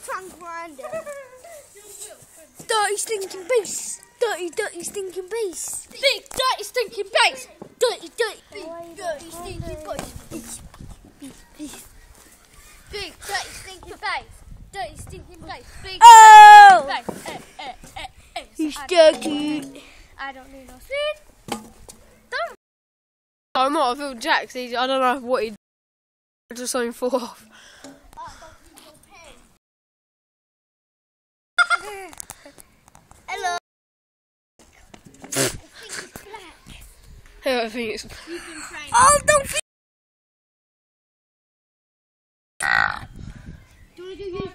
trunk around it. Dirty stinking beast. Dirty stinking beast. Big dirty stinking beast. Dirty dirty stinking beast. Big dirty stinking beast. Dirty stinking beast. Big Oh! dirty beast. He's dirty. I don't need no food. I'm not a Phil Jacks. I don't know what he did. Just something fall off. Hello. I think it's. Oh, don't. Do you want to do